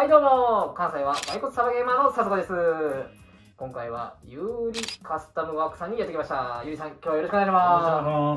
はいどうも、関西はバイコツサバゲーマーの佐々です。今回はユーリカスタムワークさんにやってきました。ユーリさん、今日はよろしくお願いします。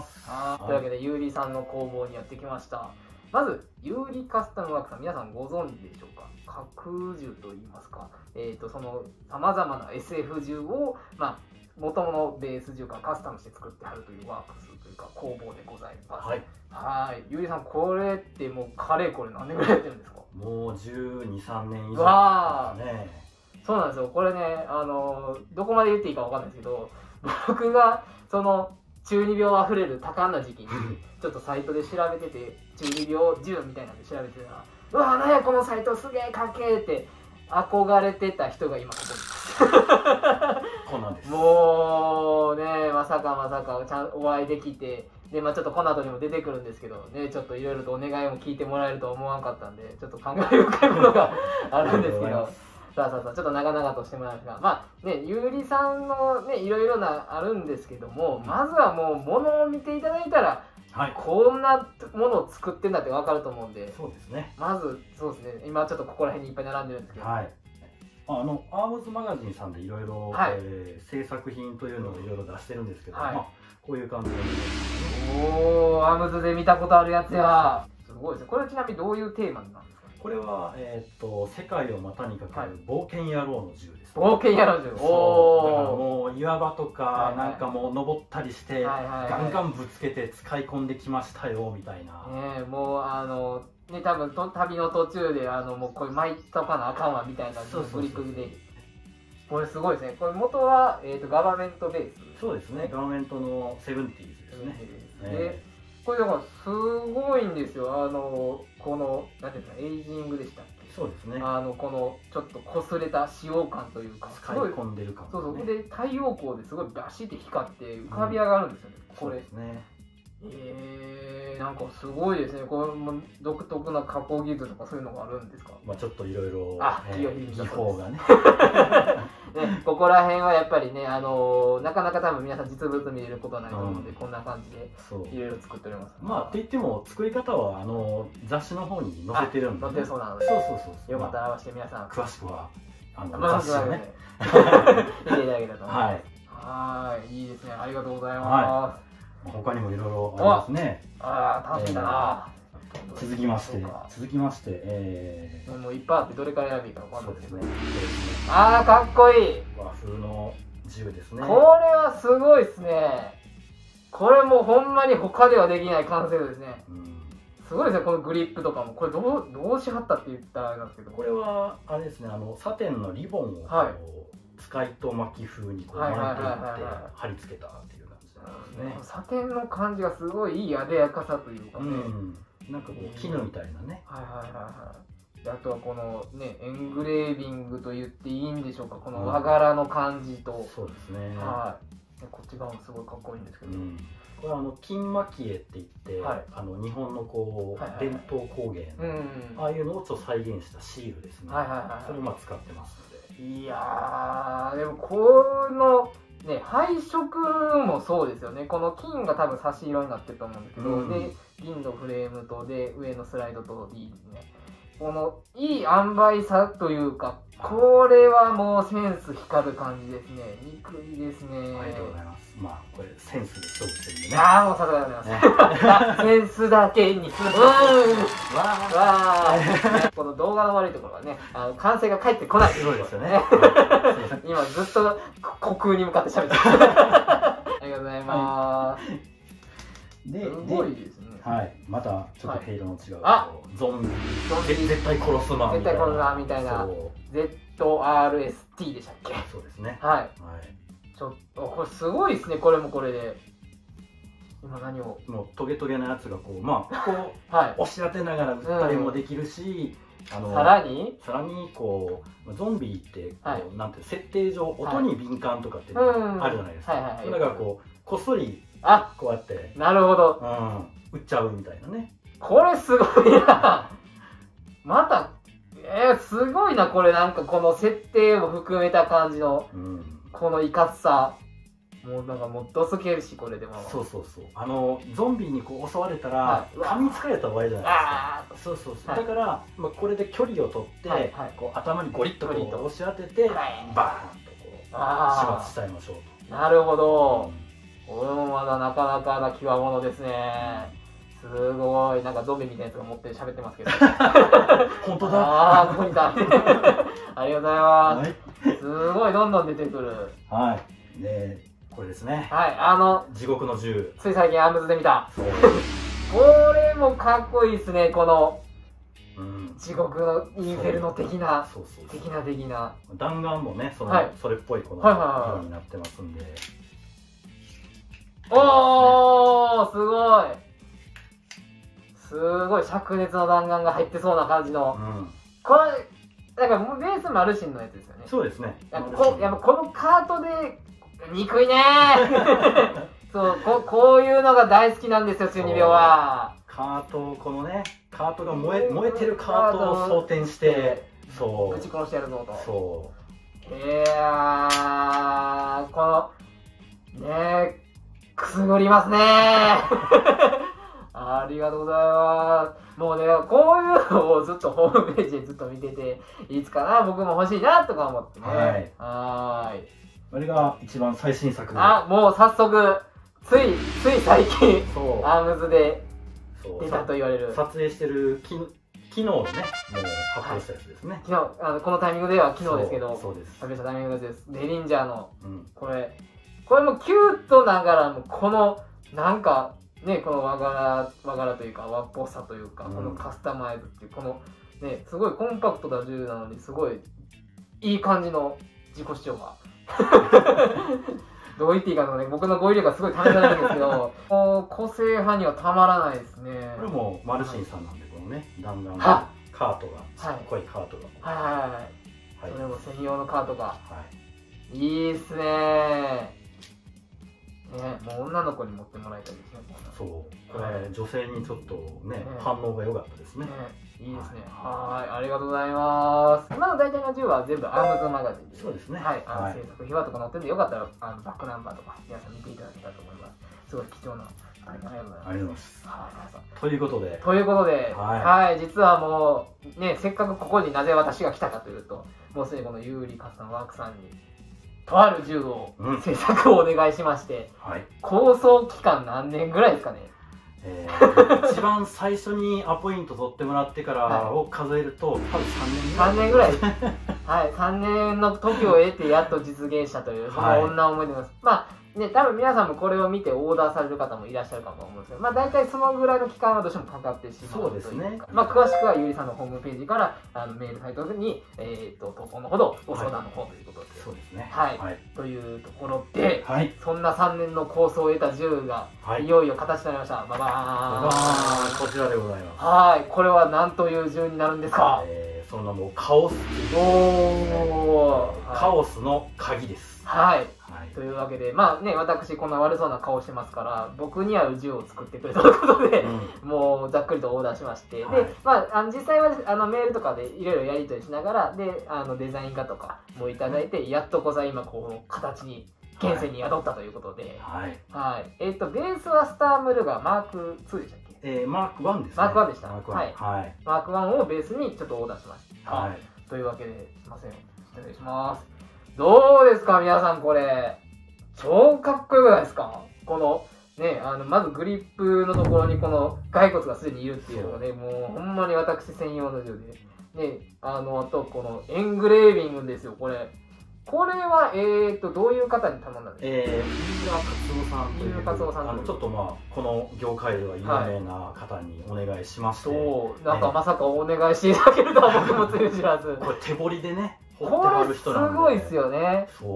というわけで、ユーリさんの工房にやってきました。まず、ユーリカスタムワークさん、皆さんご存知でしょうか？角銃といいますか、その様々な SF 銃を、元々ベース銃からカスタムして作ってはるというワークスというか工房でございます。はい。ユーリさん、これってもうかれこれ何年ぐらいやってるんですか？ もう12、3年以上ですね。 そうなんですよ。これね、どこまで言っていいかわかんないですけど、僕がその中二病あふれる多感な時期にちょっとサイトで調べてて、中二病銃みたいなんで調べてたら、うわ、なんやこのサイトすげえかっけーって憧れてた人が今ここにいます。 そうなんです。 もうね、まさかお会いできて、で、ちょっとこの後にも出てくるんですけどね、ちょっといろいろとお願いも聞いてもらえるとは思わなかったんで、ちょっと感慨深いものがあるんですけど、ちょっと長々としてもらいますが、ゆうりさんのね、いろいろなあるんですけども、まずはもう物を見ていただいたら、こんなものを作ってんだって分かると思うんで、 そうですね。 まず、そうですね、今ちょっとここら辺にいっぱい並んでるんですけど、 アームズマガジンさんでいろいろ制作品というのをいろいろ出してるんですけど、こういう感じで。 おー、アームズで見たことあるやつや。すごいですね。これちなみにどういうテーマなんですか？ これは、世界を股にかける冒険野郎の銃です。 冒険野郎の銃。 だからもう岩場とかなんかもう登ったりしてガンガンぶつけて使い込んできましたよみたいな。 もうね、多分旅の途中でもうこれ巻いとかなあかんわみたいなグリックで、これすごいですね。これ元はガバメントベース。 そうですね。ガバメントのセブンティーズですね。 で、これだからすごいんですよ。このなんていうんですか、エイジングでしたっけ？ そうですね。 このちょっと擦れた使用感というか、 使い込んでる感。 そうで太陽光ですごいバシッて光って浮かび上がるんですよね。これ。 ですね。 なんかすごいですね。これも独特な加工技術とかそういうのがあるんですか？ ちょっといろいろ技法がね。 ここら辺はやっぱりね、なかなか多分皆さん実物見れることはないと思うので、こんな感じでいろいろ作っております。 って言っても作り方は雑誌の方に載せてるんで。 載ってそうなので。そう。よかったら合わせて皆さん詳しくは雑誌をね見ていただけたと思います。はい。いいですね。ありがとうございます。 他にもいろいろありますね。 楽しみだな。 続きまして、 もういっぱいあってどれから選べばいいか分かんないですけど。かっこいい。 和風の銃ですね。 これはすごいですね。これもうほんまに他ではできない完成度ですね。すごいですね、このグリップとかも。これどうしはったって言ったらあれなんですけど。 これはあれですね、サテンのリボンを使いと巻き風に巻いていって貼り付けたっていう感じですね。 サテンの感じがすごいいい艶やかさというかね。 なんかこう絹みたいなね。 あとはこのね、エングレービングと言っていいんでしょうか、この和柄の感じと。そうですね。こっち側もすごいかっこいいんですけど。 これは金蒔絵って言って、日本のこう伝統工芸のああいうのをちょっと再現したシールですね。それを使ってますので。いやー、でもこのね、配色もそうですよね。この金が多分差し色になってると思うんですけど、で銀のフレームとで上のスライドといいですね。このいい塩梅さというか、これはもうセンス光る感じですね。憎いですね。 ありがとうございます。これセンスで勝負してるんでね。 もうさすがでございます。センスだけに。この動画の悪いところはね、完成が返ってこない。 すごいですよね。 今ずっと虚空に向かって喋ってます。ありがとうございます。すごいですね。 またちょっと毛色の違うゾンビ絶対殺すマンみたいな ZRST でしたっけ？ そうですね。 ちょっとこれすごいですね。これもこれで今何をもうトゲトゲのやつがこう押し当てながら撃ったりもできるし、 さらにこうゾンビってなんて設定上音に敏感とかってあるじゃないですか。それがこっそりこうやってなるほど撃っちゃうみたいなね。 これすごいな。またすごいな。これなんかこの設定も含めた感じのこのいかつさ。 もうなんかもうドスケるし、これでも。 そうそうそう。ゾンビにこう襲われたら、噛みつかれたら終わりじゃないですか。そうそうそう。だから、これで距離を取って、こう頭にゴリッと押し当てて、バーンとこう、始末しちゃいましょうと。 なるほど。俺もまだなかなかな極物ですね。すごい、なんかゾンビみたいなやつが持って喋ってますけど。 本当だ。 ああ、ここにいた。ありがとうございます。すごい、どんどん出てくる。 はい。で、これですね。 はい、 地獄の銃。 つい最近アームズで見た。これもかっこいいですね、この。地獄のインフェルノ的な。的な。 弾丸もね、それっぽいこのようになってますんで。 おー、すごい。すごい灼熱の弾丸が入ってそうな感じの。これ、だからベースマルシンのやつですよね。 そうですね。 やっぱこのカートで、憎いねそう、こういうのが大好きなんですよ、中二病は。 カート、このね、カートが燃えてるカートを装填して、そう。 ぶち殺してやるぞと。 そう。 いやー、この、ねくすぐりますねありがとうございます。もうね、こういうのをずっとホームページでずっと見てて、いつかな、僕も欲しいなとか思ってね。はい。 これが一番最新作。 もう早速、つい最近、アームズで出たと言われる。 撮影してる昨日ね、もう発表したやつですね。 昨日、このタイミングでは昨日ですけど、 そうです。 発表したタイミングです。デリンジャーの、これもキュートながらも、この、なんか、ね、この和柄というか、和っぽさというか、このカスタマイズっていう、この、ね、すごいコンパクトな銃なのに、すごい、いい感じの自己主張が。どう言っていいかね、僕の語彙力がすごい試されるんですけど、個性派にはたまらないですね。 これもマルシンさんなんで、このね、弾丸のカートが、ちっこいカートが。 はい。それも専用のカートが。いいっすね。ね、もう女の子に持ってもらいたいですね。 そう、これ女性にちょっとね、反応が良かったですね。 いいですね。はい、ありがとうございます。今の大体の銃は全部アームズマガジンで。そうですね。はい、制作秘話とか載ってるんで、よかったらバックナンバーとか皆さん見ていただけたらと思います。すごい貴重な。ありがとうございます。 ありがとうございます。ということで、 はい、実はもうね、せっかくここになぜ私が来たかというと、もうすでにこのユーリカスタムワークさんに。とある銃を制作をお願いしまして、構想期間何年ぐらいですかね。 一番最初にアポイント取ってもらってからを数えると、多分 3年ぐらいです。はい、3年の時を得てやっと実現したという、その女思いでます。まあね、多分皆さんもこれを見てオーダーされる方もいらっしゃるかと思うんですけど、まあ大体そのぐらいの期間はどうしてもかかってしまうという。そうですね。まあ詳しくはゆうりさんのホームページからメールサイトに投稿のほどご相談の方ということで。そうですね。はい。というところで、そんな3年の構想を得た銃がいよいよ形になりました。ババーン。 こちらでございます。 はい。これは何という銃になるんですか？ その名もカオス。カオスの鍵です。はい。 というわけで、まあね、私こんな悪そうな顔してますから、僕に合う銃を作ってくれということで、もうざっくりとオーダーしまして、で、まあ実際はメールとかでいろいろやり取りしながら、で、デザイン画とかもいただいて、やっと今この形に、現世に宿ったということで、はい。ベースはスタームルガーマーク2でしたっけ？ マーク1ですね。 マーク1でした。 はい。 マーク1をベースにちょっとオーダーしました。はい。というわけで、すいません。失礼します。どうですか皆さんこれ。超かっこよくないですか？この、ね、まずグリップのところにこの骸骨がすでにいるっていうのがね、もうほんまに私専用の銃で。ね、あとこのエングレービングですよ、これ。これは、どういう方に頼んだんですか？ 飯村克夫さんという、 克夫さんちょっとまあ、この業界では有名な方にお願いしまして、 そう、なんかまさかお願いしていただけるとは僕もつゆ知らず。 これ手彫りでね、 掘ってはる人なんで。すごいですよね。そう。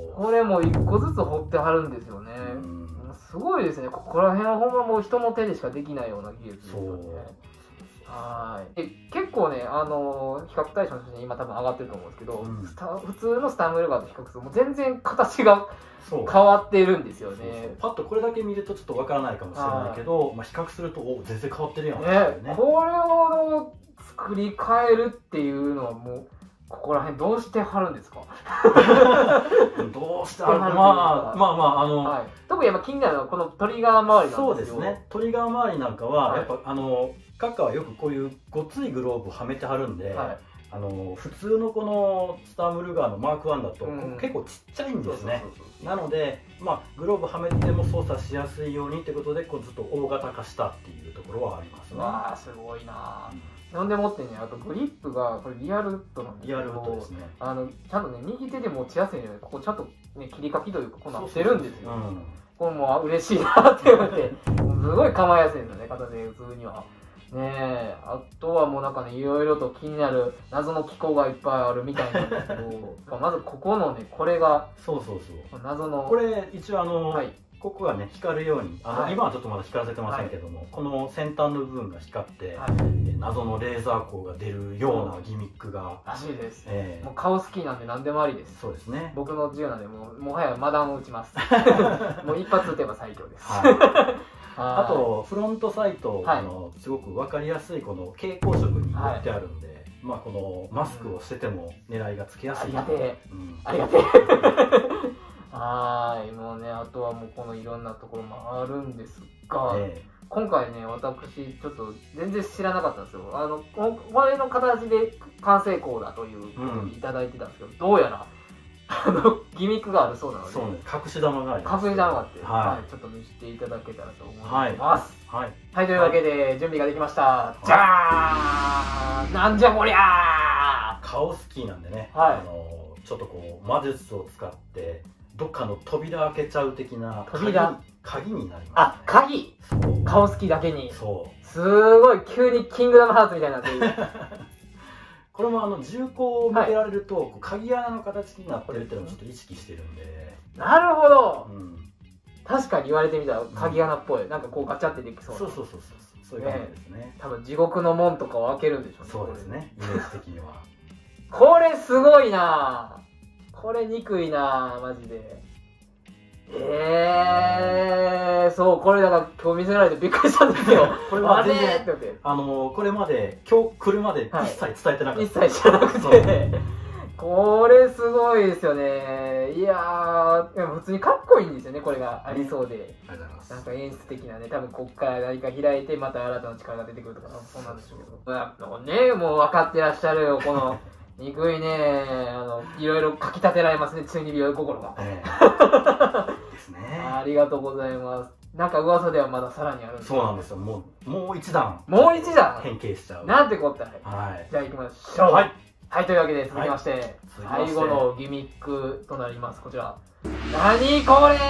これも1個ずつ掘ってはるんですよね。すごいですね。ここら辺はほんまもう人の手でしかできないような技術ですよね。はい。結構ね、比較対象の写真今多分上がってると思うんですけど、普通のスタームルガーと比較するともう全然形が変わっているんですよね。 パッとこれだけ見るとちょっとわからないかもしれないけど、まあ比較すると全然変わってるやん。 ね、これを作り変えるっていうのはもうここら辺どうして貼るんですか？ どうして貼るか、はい、 特にやっぱ気になるのはこのトリガー周りなんですよ。 そうですね。トリガー周りなんかは、やっぱカッカはよくこういうごついグローブをはめて貼るんで、はい、普通のこのスタームルガーのマーク1だと結構ちっちゃいんですね。なので、グローブはめても操作しやすいようにってことでこうずっと大型化したっていうところはありますね。 わあ、すごいな。なんでもってね、あとグリップがこれリアルウッドなんですけど、 リアルウッドですね。 ちゃんとね、右手で持ちやすいので、ここちゃんとね、切り欠きというかこうなってるんですよ。これもう嬉しいなって思って、すごい構えやすいんですよね、片手普通には。ねえ、あとはもうなんかね、いろいろと気になる謎の機構がいっぱいあるみたいなんですけど、まずここのね、これが、謎の。 これ一応はい、ここがね光るように今はちょっとまだ光らせてませんけども、はい、この先端の部分が光って、はい、謎のレーザー光が出るようなギミックがらしいです。もう顔好きなんで何でもありです。 そうですね。 僕の自由なんでもはやマダンを打ちます。もう一発撃てば最強です。はいあとフロントサイト、すごく分かりやすいこの蛍光色に塗ってあるんで、このマスクをしてても狙いがつけやすい。 ありがてえ、ありがてえ。はい、もうね、あとはもうこのいろんなところもあるんですが、今回ね、私ちょっと全然知らなかったんですよ。これの形で完成稿だということをいただいてたんですけど、どうやらギミックがあるそうなので、 そうね、隠し玉があります。 隠し玉があって、はい、ちょっと見せていただけたらと思います。はい、はい、というわけで準備ができました。じゃーん、なんじゃこりゃー。 顔スキーなんでね、ちょっとこう魔術を使ってどっかの扉開けちゃう的な鍵になりますね。 あ、鍵。顔スキーだけに。そう。すごい急にキングダムハーツみたいになっている。 これも銃口を向けられると、鍵穴の形になってるっていうのをちょっと意識してるんで。 なるほど。確かに言われてみたら鍵穴っぽい。なんかこうガチャってできそうな。 そうそういう感じですね。 多分地獄の門とかを開けるんでしょうね。 そうですね。イメージ的には。 これすごいな。これ憎いな、マジで。そう、これだから今日見せられてびっくりしたんですよ。 これは全然これまで今日来るまで一切伝えてなかった。 一切知らなくて、これすごいですよね。いやー、普通にかっこいいんですよね、これがありそうで。なんか演出的なね、多分こっから何か開いてまた新たな力が出てくるとか、そうなんですけど。ね、もう分かってらっしゃるよ、この。憎いね、いろいろかき立てられますね、中二病心が。 ですね。 ありがとうございます。なんか噂ではまださらにあるんです。 そうなんですよ。もう一段。 もう一段変形しちゃう。 なんてこったい。 はい。 じゃあ行きましょう。はい。はい、というわけで続きまして、最後のギミックとなります。こちら。何これ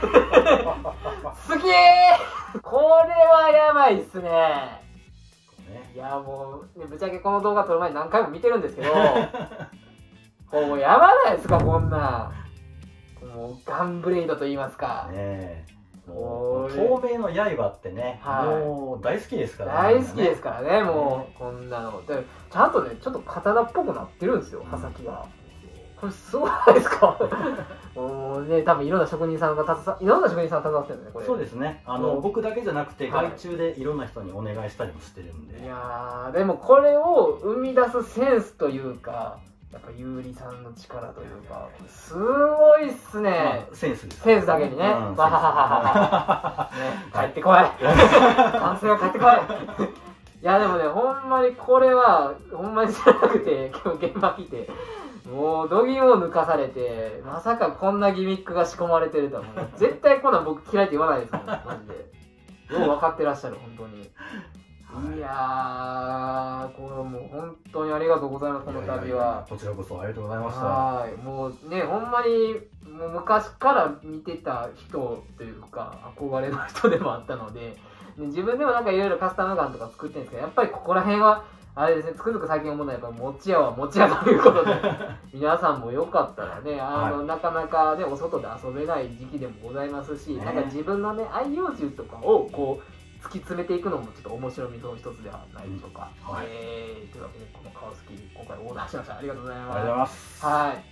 好きー。これはやばいっすね。いやもう、ぶっちゃけこの動画撮る前に何回も見てるんですけど、もうやばないですか、こんな。もうガンブレイドと言いますか。 もう透明の刃ってね、もう大好きですからね。大好きですからね、もうこんなの。でちゃんとね、ちょっと刀っぽくなってるんですよ、刃先が。これすごくないですか？もうね、多分いろんな職人さんが携わってるんですね、これ。 そうですね。僕だけじゃなくて、外注でいろんな人にお願いしたりもしてるんで。 いやー、でもこれを生み出すセンスというか、やっぱゆうりさんの力というか、すごいっすね。 センスです。 センスだけにね。バハハハハ。帰ってこい。男性は帰ってこい。いやでもね、ほんまにこれは、ほんまに知らなくて、今日現場来て、もう、度肝を抜かされて、まさかこんなギミックが仕込まれてるとは、もう絶対こんなん僕嫌いって言わないですもん、マジで。よう分かってらっしゃる、本当に。いやー、これもう本当にありがとうございます、この度は。 こちらこそありがとうございました。 はい、もうね、ほんまに、もう昔から見てた人というか、憧れの人でもあったので、自分でもなんかいろいろカスタムガンとか作ってるんですけど、やっぱりここら辺は、あれですね、つくづく最近思うのはやっぱ持ち屋は持ち屋ということで、皆さんもよかったらね、なかなかね、お外で遊べない時期でもございますし、なんか自分のね、愛用銃とかをこう、突き詰めていくのもちょっと面白みの一つではないでしょうか。というわけで、このカオスキー、今回オーダーしました。ありがとうございます。 ありがとうございます。 はい。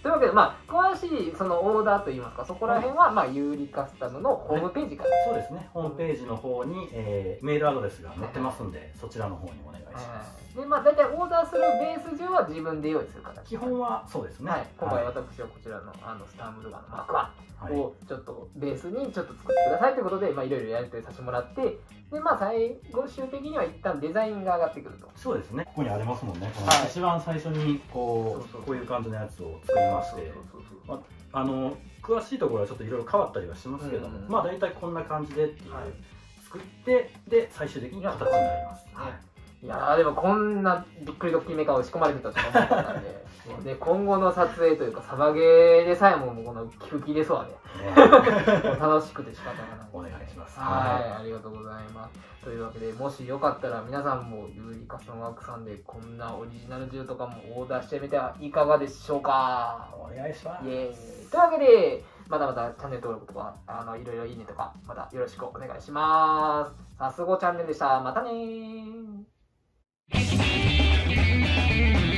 というわけで、まあ、詳しいそのオーダーといいますか、そこら辺は、まあ、有利カスタムのホームページから、 そうですね、ホームページの方に、メールアドレスが載ってますんで、そちらの方にお願いします。 で、まあ、大体オーダーするベース上は自分で用意する形。 基本はそうですね。 はい、今回私はこちらのスタンブルガーのマーク1をちょっとベースにちょっと作ってくださいということで、まあ、いろいろやり取りさせてもらって、で、まあ、最終的には一旦デザインが上がってくると。 そうですね。ここにありますもんね。この一番最初にこういう感じのやつを作りまして、詳しいところはちょっといろいろ変わったりはしますけども、まあ大体こんな感じでっていう作って、で最終的に形になります。 いやー、でもこんなびっくりドッキリメカを仕込まれてたと思ったんで、で今後の撮影というかサバゲーでさえもこの吹き出そうはね、楽しくて仕方がない。 お願いします。 はい、ありがとうございます。というわけで、もしよかったら皆さんも有利カスタムワークさんでこんなオリジナル銃とかもオーダーしてみてはいかがでしょうか。 お願いします。 イエーイ。というわけで、まだまだチャンネル登録とかいろいろいいねとかまたよろしくお願いします。さすごチャンネルでした。またねー。